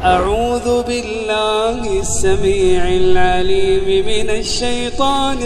أعوذ بالله السميع العليم من الشيطان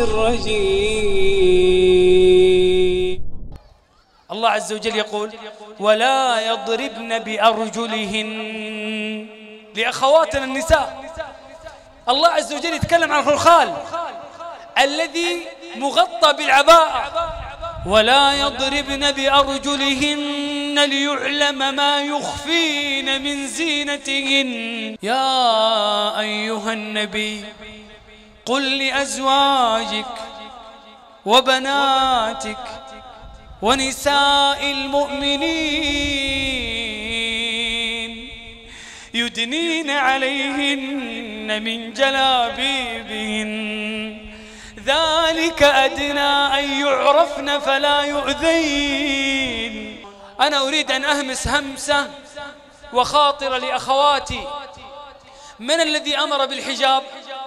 الرجيم. الله عز وجل يقول: ولا يضربن بأرجلهن لأخواتنا النساء. الله عز وجل يتكلم عن الخلخال الذي مغطى بالعباءة. ولا يضربن بأرجلهن ليعلم ما يخفين من زينتهن. يا أيها النبي قل لأزواجك وبناتك ونساء المؤمنين يدنين عليهن من جلابيبهن ذلك أدنى أن يعرفن فلا يؤذين. أنا أريد أن أهمس همسة وخاطرة لأخواتي. من الذي أمر بالحجاب؟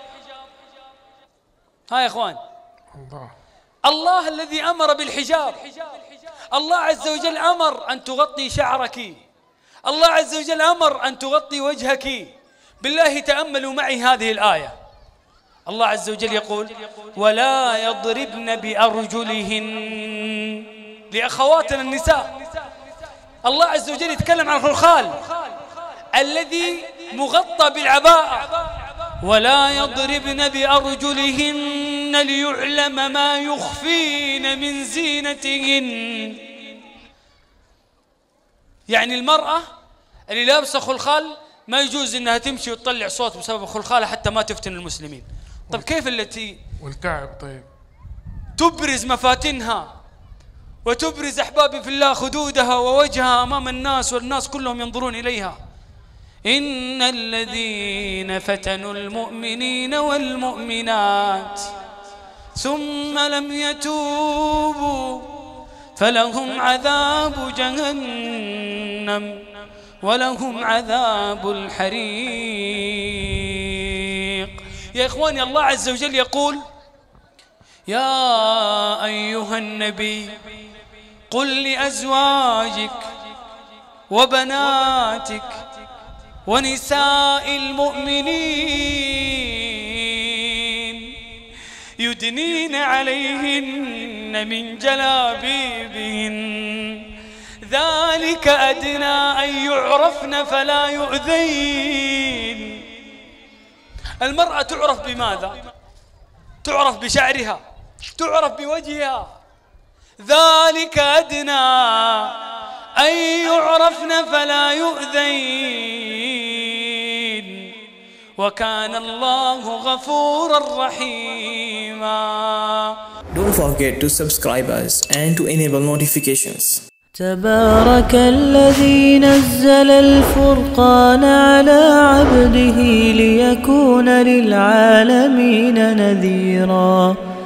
ها يا إخوان، الله الذي أمر بالحجاب. الله عز وجل أمر أن تغطي شعرك. الله عز وجل أمر أن تغطي وجهك. بالله تأملوا معي هذه الآية. الله عز وجل يقول: ولا يضربن بأرجلهن لأخواتنا النساء. الله عز وجل يتكلم عن الخلخال الذي مغطى بالعباءة. ولا يضربن بأرجلهن ليعلم ما يخفين من زينتهن. يعني المرأة اللي لابسة خلخال ما يجوز انها تمشي وتطلع صوت بسبب خلخالها حتى ما تفتن المسلمين. طيب كيف التي والكعب طيب تبرز مفاتنها وتبرز أحبابي في الله خدودها ووجهها أمام الناس والناس كلهم ينظرون إليها؟ إن الذين فتنوا المؤمنين والمؤمنات ثم لم يتوبوا فلهم عذاب جهنم ولهم عذاب الحريق. يا إخواني، الله عز وجل يقول: يا أيها النبي قل لأزواجك وبناتك ونساء المؤمنين يدنين عليهن من جلابيبهن ذلك أدنى أن يعرفن فلا يؤذين. المرأة تعرف بماذا؟ تعرف بشعرها، تعرف بوجهها. ذلك أدنى أن يعرفن فلا يؤذين وكان الله غفورا رحيما. Don't forget to subscribe us and to enable notifications. تبارك الذي نزل الفرقان على عبده ليكون للعالمين نذيرا.